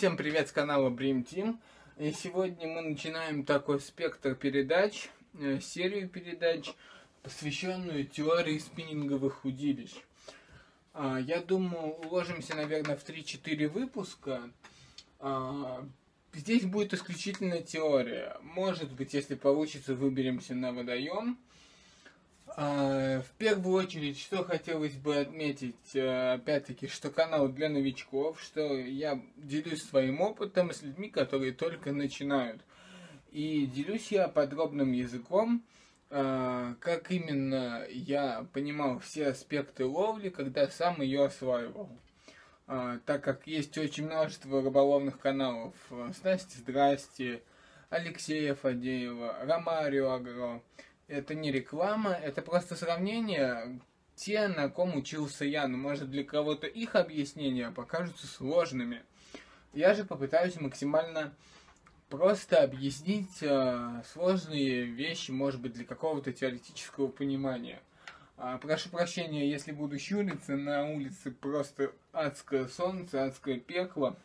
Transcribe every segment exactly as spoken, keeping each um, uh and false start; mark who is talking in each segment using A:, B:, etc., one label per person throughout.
A: Всем привет с канала Bream Team. И сегодня мы начинаем такой спектр передач, э, серию передач, посвященную теории спиннинговых удилищ. А, я думаю, уложимся, наверное, в три-четыре выпуска. А, здесь будет исключительно теория. Может быть, если получится, выберемся на водоем. В первую очередь, что хотелось бы отметить, опять-таки, что канал для новичков, что я делюсь своим опытом с людьми, которые только начинают. И делюсь я подробным языком, как именно я понимал все аспекты ловли, когда сам ее осваивал. Так как есть очень множество рыболовных каналов: Снасти Здрасте, Алексея Фадеева, Ромарио Агро. Это не реклама, это просто сравнение, те, на ком учился я. Но может для кого-то их объяснения покажутся сложными. Я же попытаюсь максимально просто объяснить э, сложные вещи, может быть, для какого-то теоретического понимания. А, прошу прощения, если буду щуриться, на улице просто адское солнце, адское пекло.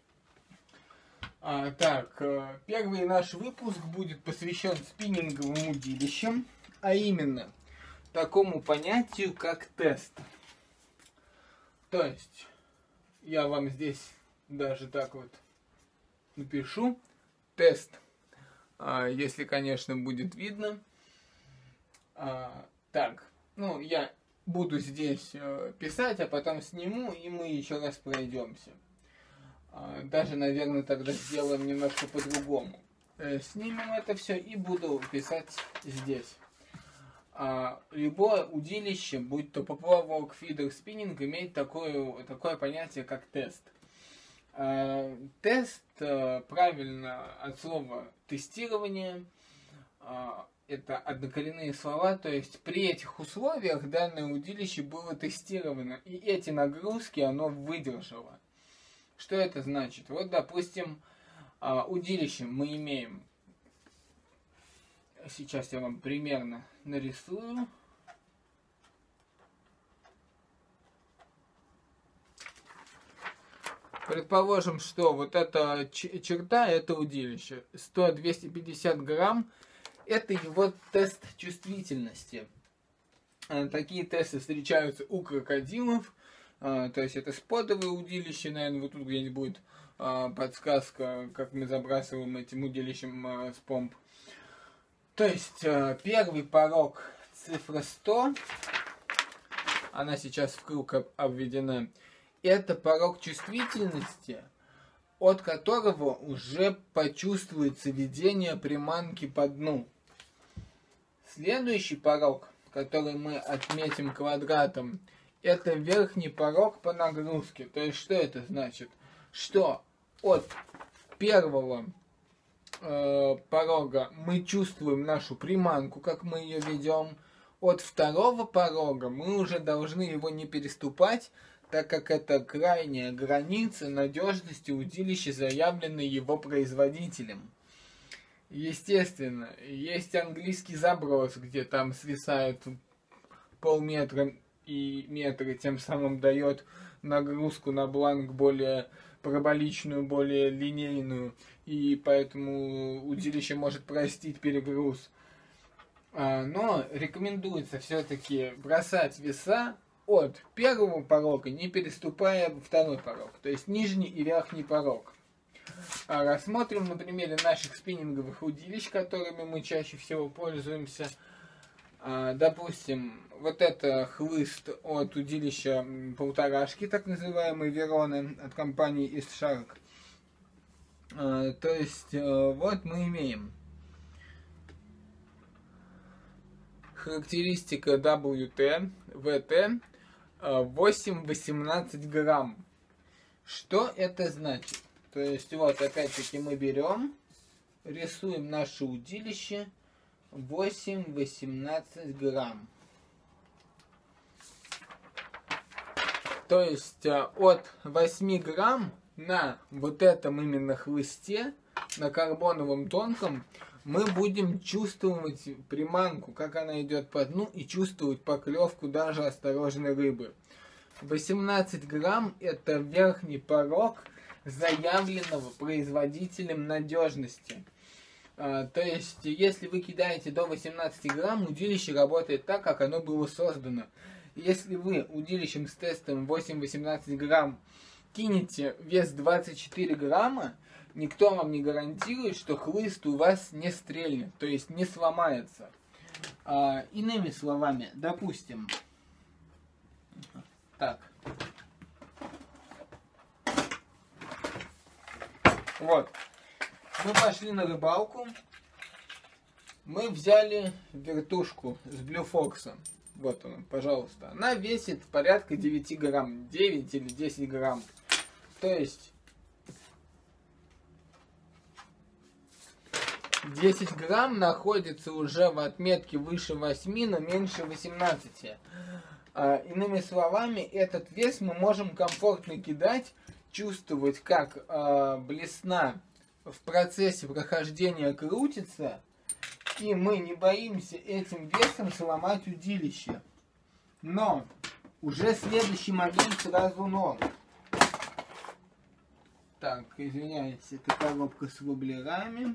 A: А, так, первый наш выпуск будет посвящен спиннинговым удилищам, а именно такому понятию, как тест. То есть, я вам здесь даже так вот напишу: тест, а, если, конечно, будет видно. А, так, ну, я буду здесь э, писать, а потом сниму, и мы еще раз пройдемся. Даже, наверное, тогда сделаем немножко по-другому. Снимем это все и буду писать здесь. Любое удилище, будь то поплавок, фидер, спиннинг, имеет такое, такое понятие, как тест. Тест, правильно, от слова тестирование, это однокоренные слова, то есть при этих условиях данное удилище было тестировано, и эти нагрузки оно выдержало. Что это значит? Вот, допустим, удилище мы имеем. Сейчас я вам примерно нарисую. Предположим, что вот эта черта, это удилище. сто-двести пятьдесят грамм. Это его тест чувствительности. Такие тесты встречаются у крокодилов. Uh, то есть это спотовые удилища, наверное, вот тут где-нибудь будет uh, подсказка, как мы забрасываем этим удилищем uh, с помп. То есть uh, первый порог, цифра сто, она сейчас в круг обведена, это порог чувствительности, от которого уже почувствуется ведение приманки по дну. Следующий порог, который мы отметим квадратом, это верхний порог по нагрузке. То есть, что это значит? Что от первого э, порога мы чувствуем нашу приманку, как мы ее ведем. От второго порога мы уже должны его не переступать, так как это крайняя граница надежности удилища, заявленной его производителем. Естественно, есть английский заброс, где там свисает полметра и метры, тем самым дает нагрузку на бланк более параболичную, более линейную, и поэтому удилище может простить перегруз. Но рекомендуется все-таки бросать веса от первого порога, не переступая второй порог, то есть нижний и верхний порог. Рассмотрим на примере наших спиннинговых удилищ, которыми мы чаще всего пользуемся. Допустим, вот это хлыст от удилища полторашки, так называемой Вероны, от компании East Shark. То есть, вот мы имеем характеристика дабл ю ти, ви ти восемь-восемнадцать грамм. Что это значит? То есть, вот опять-таки мы берем, рисуем наше удилище. восемь-восемнадцать грамм. То есть от восьми грамм на вот этом именно хлысте, на карбоновом тонком, мы будем чувствовать приманку, как она идет по дну, и чувствовать поклевку даже осторожной рыбы. восемнадцать грамм это верхний порог, заявленного производителем надежности. А, то есть, если вы кидаете до восемнадцати грамм, удилище работает так, как оно было создано. Если вы удилищем с тестом восемь-восемнадцать грамм кинете вес двадцать четыре грамма, никто вам не гарантирует, что хлыст у вас не стрельнет, то есть не сломается. А, иными словами, допустим, так. Вот. Мы пошли на рыбалку. Мы взяли вертушку с Blue Fox. Вот она, пожалуйста. Она весит порядка девяти грамм. девять или десять грамм. То есть десять грамм находится уже в отметке выше восьми, но меньше восемнадцати. А, иными словами, этот вес мы можем комфортно кидать, чувствовать, как а, блесна в процессе прохождения крутится, и мы не боимся этим весом сломать удилище. Но уже следующий момент сразу но. Так, извиняюсь, это коробка с воблерами.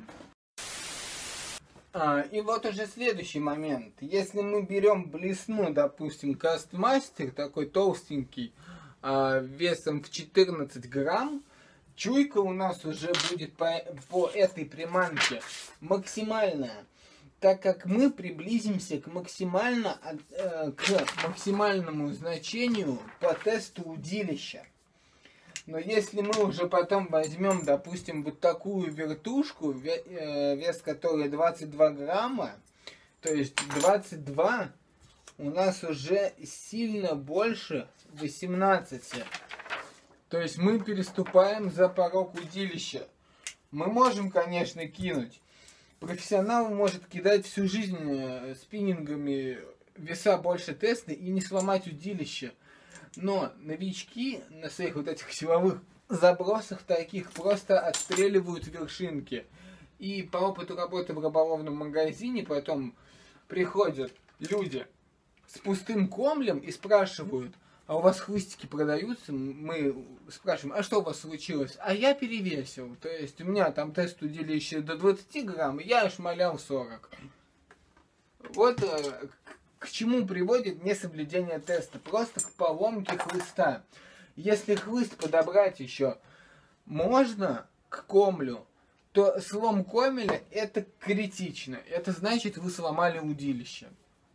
A: А, и вот уже следующий момент. Если мы берем блесну, допустим, Кастмастер, такой толстенький, а, весом в четырнадцать грамм, чуйка у нас уже будет по, по этой приманке максимальная, так как мы приблизимся к, максимально, э, к максимальному значению по тесту удилища. Но если мы уже потом возьмем, допустим, вот такую вертушку, вес которой двадцать два грамма, то есть двадцать два у нас уже сильно больше восемнадцати. То есть мы переступаем за порог удилища. Мы можем, конечно, кинуть. Профессионал может кидать всю жизнь спиннингами веса больше теста и не сломать удилище. Но новички на своих вот этих силовых забросах таких просто отстреливают вершинки. И по опыту работы в рыболовном магазине потом приходят люди с пустым комлем и спрашивают: а у вас хлыстики продаются? Мы спрашиваем: а что у вас случилось? А я перевесил. То есть у меня там тест удилища до двадцати грамм, я шмалял сорок. Вот к чему приводит несоблюдение теста? Просто к поломке хлыста. Если хлыст подобрать еще можно к комлю, то слом комеля это критично. Это значит, вы сломали удилище.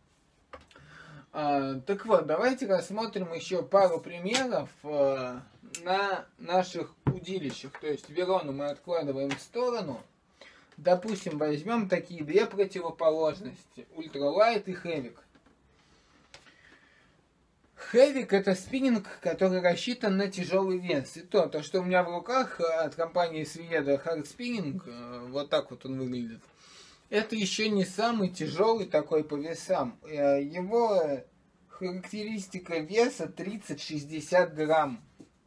A: А, так вот, давайте рассмотрим еще пару примеров а, на наших удилищах. То есть Верону мы откладываем в сторону. Допустим, возьмем такие две противоположности: ультралайт и хэвик. Хэвик это спиннинг, который рассчитан на тяжелый вес. И то, то, что у меня в руках от компании Свиеда Hard Spinning, вот так вот он выглядит, это еще не самый тяжелый такой по весам. Его характеристика веса тридцать-шестьдесят грамм.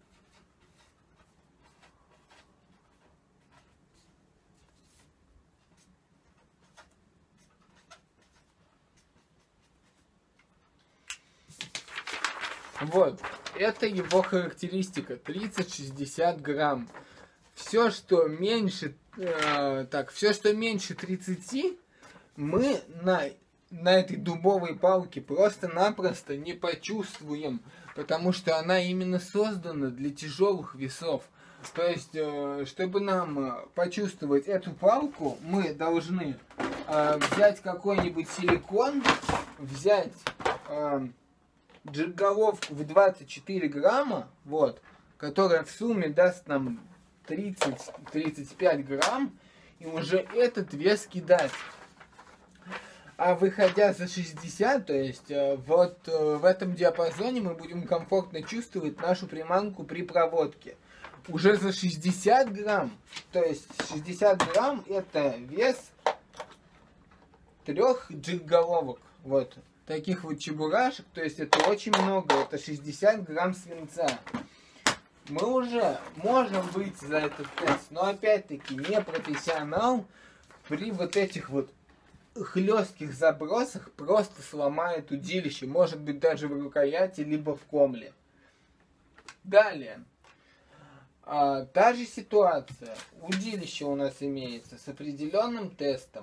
A: Вот, это его характеристика, тридцать-шестьдесят грамм. Все, что меньше, э, так, все, что меньше тридцати, мы на, на этой дубовой палке просто-напросто не почувствуем, потому что она именно создана для тяжелых весов. То есть, э, чтобы нам почувствовать эту палку, мы должны э, взять какой-нибудь силикон, взять... Э, джиг-головку в двадцать четыре грамма, вот, которая в сумме даст нам тридцать-тридцать пять грамм, и уже этот вес кидать. А выходя за шестьдесят, то есть вот в этом диапазоне мы будем комфортно чувствовать нашу приманку при проводке. Уже за шестьдесят грамм, то есть шестьдесят грамм это вес трех джиг-головок, вот. Таких вот чебурашек, то есть это очень много, это шестьдесят грамм свинца. Мы уже можем выйти за этот тест, но опять-таки не профессионал при вот этих вот хлестких забросах просто сломает удилище, может быть даже в рукояти, либо в комле. Далее. А, та же ситуация. Удилище у нас имеется с определенным тестом.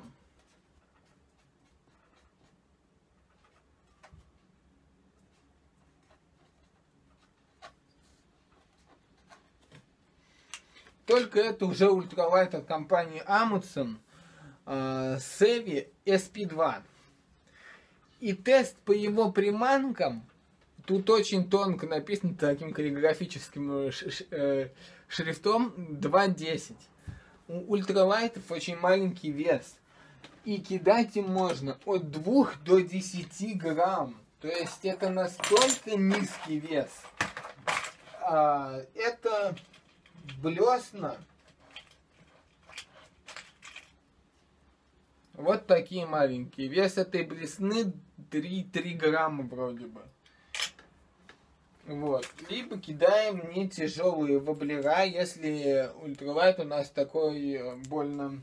A: Только это уже ультралайт от компании Amundsen э, Sevi эс пи два. И тест по его приманкам тут очень тонко написан таким каллиграфическим э, шрифтом два десять. У ультралайтов очень маленький вес. И кидать им можно от двух до десяти грамм. То есть это настолько низкий вес. А, это блесна. Вот такие маленькие. Вес этой блесны три грамма вроде бы. Вот. Либо кидаем не тяжелые воблера, если ультралайт у нас такой больно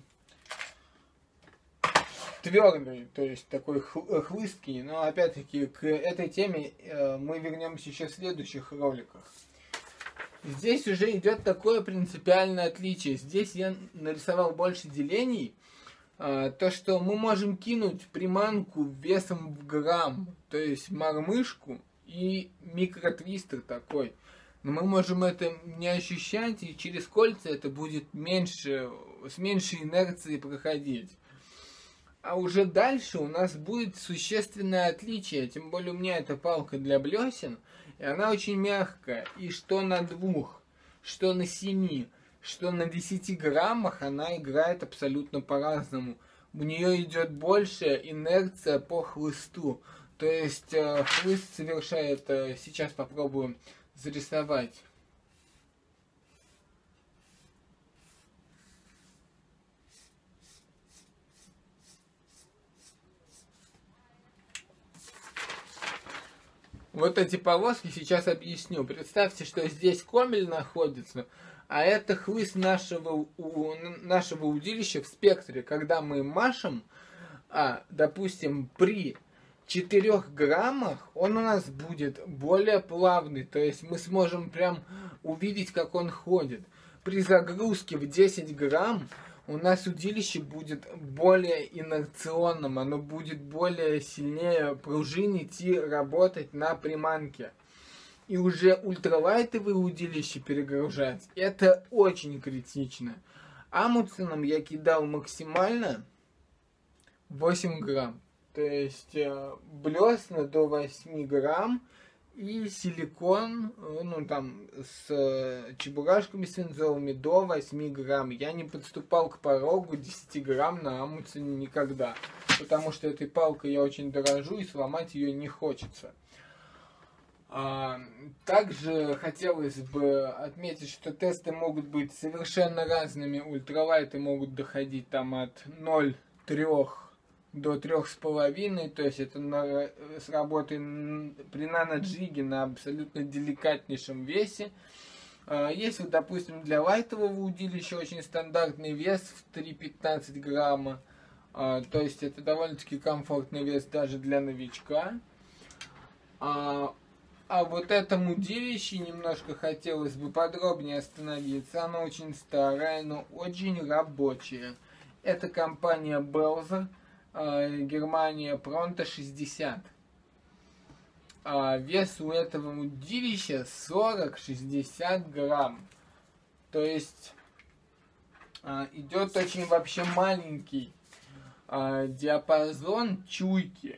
A: твердый, то есть такой хлысткий. Но опять-таки к этой теме мы вернемся еще в следующих роликах. Здесь уже идет такое принципиальное отличие. Здесь я нарисовал больше делений. То, что мы можем кинуть приманку весом в грамм, то есть мормышку и микротвистер такой. Но мы можем это не ощущать, и через кольца это будет меньше, с меньшей инерцией проходить. А уже дальше у нас будет существенное отличие. Тем более у меня эта палка для блесен. И она очень мягкая. И что на двух, что на семи, что на десяти граммах она играет абсолютно по-разному. У нее идет большая инерция по хлысту. То есть э, хлыст совершает... Э, сейчас попробую зарисовать. Вот эти полоски сейчас объясню. Представьте, что здесь комель находится, а это хлыст нашего, у, нашего удилища в спектре. Когда мы машем, а, допустим, при четырёх граммах, он у нас будет более плавный. То есть мы сможем прям увидеть, как он ходит. При загрузке в десять грамм у нас удилище будет более инерционным, оно будет более сильнее пружинить и работать на приманке. И уже ультралайтовые удилища перегружать, это очень критично. Амундсеном я кидал максимально восемь грамм. То есть блесна до восьми грамм. И силикон, ну там, с чебурашками свинцовыми до восьми грамм. Я не подступал к порогу десяти грамм на Амундсене никогда. Потому что этой палкой я очень дорожу и сломать ее не хочется. А, также хотелось бы отметить, что тесты могут быть совершенно разными. Ультралайты могут доходить там от ноль целых три до трех с половиной, то есть это на, с работой при наноджиге на абсолютно деликатнейшем весе. Если, допустим, для лайтового удилища очень стандартный вес в три пятнадцать грамма, то есть это довольно-таки комфортный вес даже для новичка. А, а вот этом удилище немножко хотелось бы подробнее остановиться. Оно очень старое, но очень рабочее. Это компания Belzer. Германия Пронто шестьдесят. А вес у этого удилища сорок-шестьдесят грамм. То есть а, идет очень вообще маленький а, диапазон чуйки.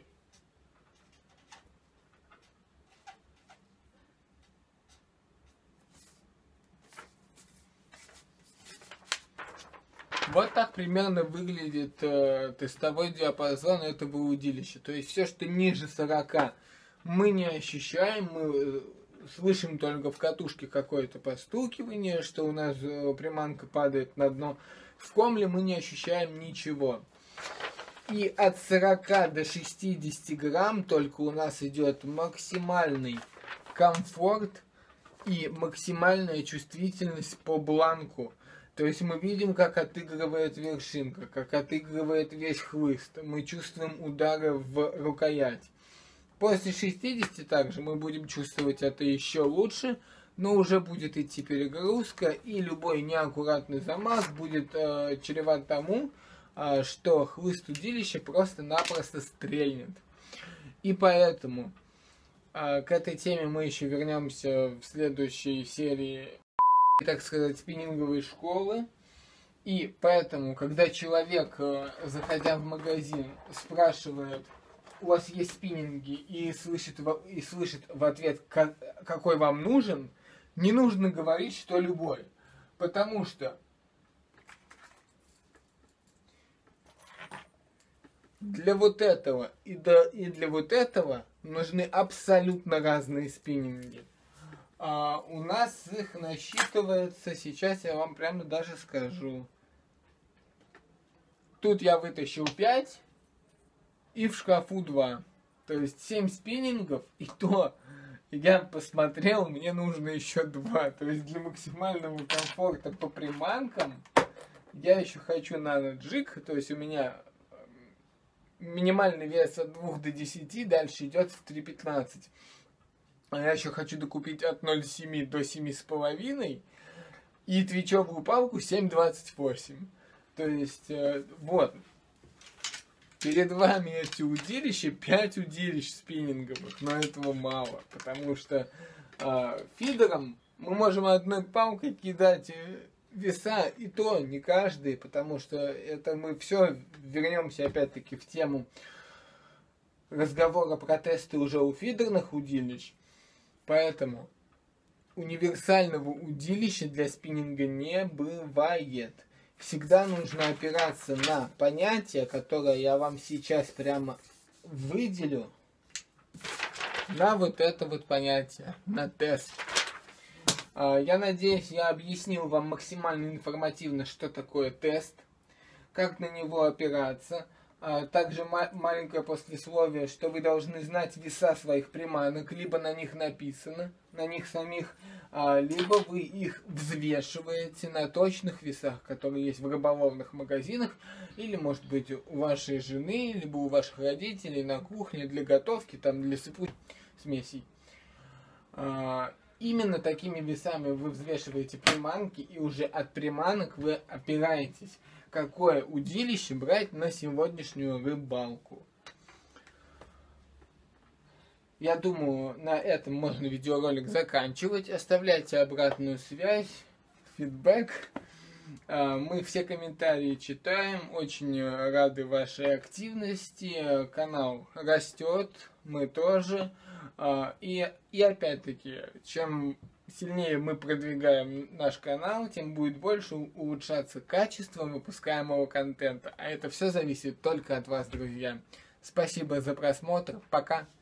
A: Вот так примерно выглядит э, тестовой диапазон этого удилища. То есть все, что ниже сорока, мы не ощущаем, мы э, слышим только в катушке какое-то постукивание, что у нас э, приманка падает на дно. В комле мы не ощущаем ничего. И от сорока до шестидесяти грамм только у нас идет максимальный комфорт и максимальная чувствительность по бланку. То есть мы видим, как отыгрывает вершинка, как отыгрывает весь хлыст. Мы чувствуем удары в рукоять. После шестидесяти также мы будем чувствовать это еще лучше, но уже будет идти перегрузка, и любой неаккуратный замах будет э, чреват тому, э, что хлыст удилища просто-напросто стрельнет. И поэтому э, к этой теме мы еще вернемся в следующей серии, так сказать, спиннинговой школы. И поэтому, когда человек, э, заходя в магазин, спрашивает: у вас есть спиннинги, и слышит, и слышит в ответ, какой вам нужен, не нужно говорить, что любой. Потому что для вот этого и, до, и для вот этого нужны абсолютно разные спиннинги. А у нас их насчитывается, сейчас я вам прямо даже скажу. Тут я вытащил пять. И в шкафу два. То есть семь спиннингов, и то я посмотрел, мне нужно еще два. То есть для максимального комфорта по приманкам я еще хочу наноджиг. То есть у меня минимальный вес от двух до десяти, дальше идет в три пятнадцать. А я еще хочу докупить от ноль целых семи до семи с половиной и твичевую палку семь двадцать восемь. То есть вот. Перед вами эти удилища, пять удилищ спиннинговых, но этого мало, потому что э, фидером мы можем одной палкой кидать веса, и то не каждый, потому что это мы все вернемся опять-таки в тему разговора про тесты уже у фидерных удилищ, поэтому универсального удилища для спиннинга не бывает. Всегда нужно опираться на понятие, которое я вам сейчас прямо выделю, на вот это вот понятие, на тест. Я надеюсь, я объяснил вам максимально информативно, что такое тест, как на него опираться. Также маленькое послесловие, что вы должны знать веса своих приманок, либо на них написано, на них самих, либо вы их взвешиваете на точных весах, которые есть в рыболовных магазинах, или, может быть, у вашей жены, либо у ваших родителей на кухне для готовки, там, для сыпучих смесей. Именно такими весами вы взвешиваете приманки, и уже от приманок вы опираетесь, какое удилище брать на сегодняшнюю рыбалку. Я думаю, на этом можно видеоролик заканчивать. Оставляйте обратную связь, фидбэк. Мы все комментарии читаем. Очень рады вашей активности. Канал растет, мы тоже. И, и опять-таки, чем сильнее мы продвигаем наш канал, тем будет больше улучшаться качество выпускаемого контента. А это все зависит только от вас, друзья. Спасибо за просмотр. Пока.